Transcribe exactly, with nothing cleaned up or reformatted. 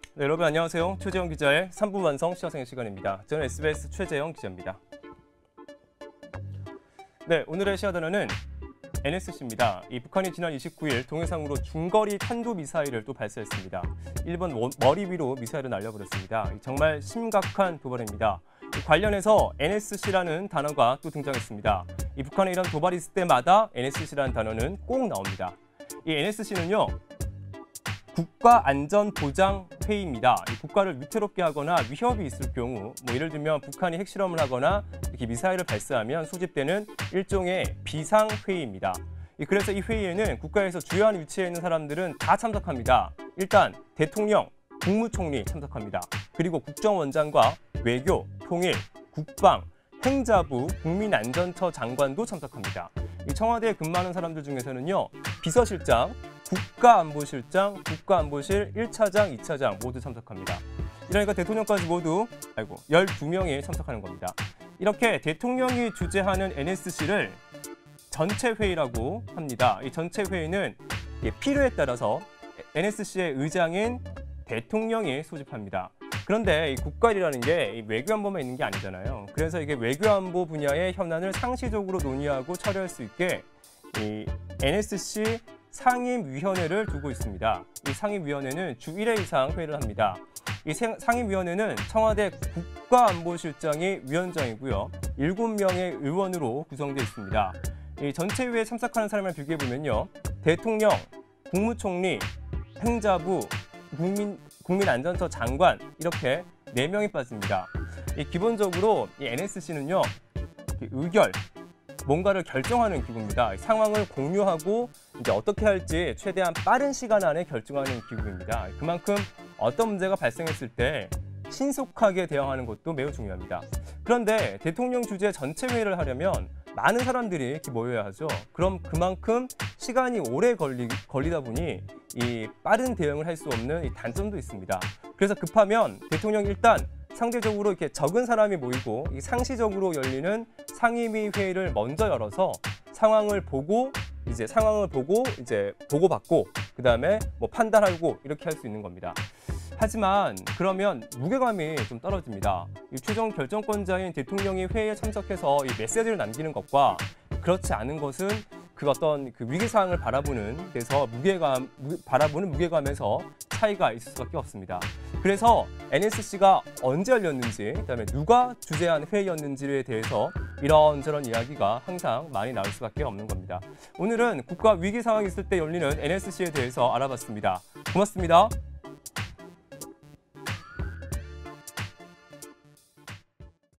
네, 여러분 안녕하세요. 최재형 기자의 삼 부 완성 시사생활 시간입니다. 저는 에스비에스 최재형 기자입니다. 네, 오늘의 시사 단어는 엔에스씨입니다. 이 북한이 지난 이십구 일 동해상으로 중거리 탄도미사일을 또 발사했습니다. 일본 머리 위로 미사일을 날려버렸습니다. 정말 심각한 도발입니다. 관련해서 엔에스씨라는 단어가 또 등장했습니다. 이 북한에 이런 도발이 있을 때마다 엔에스씨라는 단어는 꼭 나옵니다. 이 엔에스씨는요. 국가안전보장회의입니다. 이 국가를 위태롭게 하거나 위협이 있을 경우, 뭐 예를 들면 북한이 핵실험을 하거나 이렇게 미사일을 발사하면 소집되는 일종의 비상회의입니다. 그래서 이 회의에는 국가에서 주요한 위치에 있는 사람들은 다 참석합니다. 일단 대통령, 국무총리 참석합니다. 그리고 국정원장과 외교, 통일, 국방, 행자부, 국민안전처 장관도 참석합니다. 이 청와대에 근무하는 사람들 중에서는요, 비서실장, 국가안보실장, 국가안보실 일 차장, 이 차장 모두 참석합니다. 이러니까 대통령까지 모두 아이고 열두 명이 참석하는 겁니다. 이렇게 대통령이 주재하는 엔에스씨를 전체 회의라고 합니다. 이 전체 회의는 필요에 따라서 엔에스씨의 의장인 대통령이 소집합니다. 그런데 이 국가일이라는 게 외교안보만 있는 게 아니잖아요. 그래서 이게 외교안보 분야의 현안을 상시적으로 논의하고 처리할 수 있게 이 엔에스씨 상임위원회를 두고 있습니다. 이 상임위원회는 주 일 회 이상 회의를 합니다. 이 상임위원회는 청와대 국가안보실장이 위원장이고요. 일곱 명의 의원으로 구성되어 있습니다. 이 전체 회의에 참석하는 사람을 비교해보면요. 대통령, 국무총리, 행자부, 국민, 국민안전처 장관 이렇게 네 명이 빠집니다. 이 기본적으로 이 엔에스씨는요. 의결, 뭔가를 결정하는 기구입니다. 상황을 공유하고 이제 어떻게 할지 최대한 빠른 시간 안에 결정하는 기구입니다. 그만큼 어떤 문제가 발생했을 때 신속하게 대응하는 것도 매우 중요합니다. 그런데 대통령 주재 전체 회의를 하려면 많은 사람들이 이렇게 모여야 하죠. 그럼 그만큼 시간이 오래 걸리, 걸리다 보니 이 빠른 대응을 할 수 없는 이 단점도 있습니다. 그래서 급하면 대통령이 일단 상대적으로 이렇게 적은 사람이 모이고 이 상시적으로 열리는 상임위 회의를 먼저 열어서 상황을 보고 이제 상황을 보고 이제 보고받고 그 다음에 뭐 판단하고 이렇게 할 수 있는 겁니다. 하지만 그러면 무게감이 좀 떨어집니다. 이 최종 결정권자인 대통령이 회의에 참석해서 이 메시지를 남기는 것과 그렇지 않은 것은 그 어떤 그 위기 상황을 바라보는 데서 무게감 무, 바라보는 무게감에서 차이가 있을 수밖에 없습니다. 그래서 엔에스씨가 언제 열렸는지, 그다음에 누가 주재한 회의였는지에 대해서 이런저런 이야기가 항상 많이 나올 수밖에 없는 겁니다. 오늘은 국가 위기 상황이 있을 때 열리는 엔에스씨에 대해서 알아봤습니다. 고맙습니다.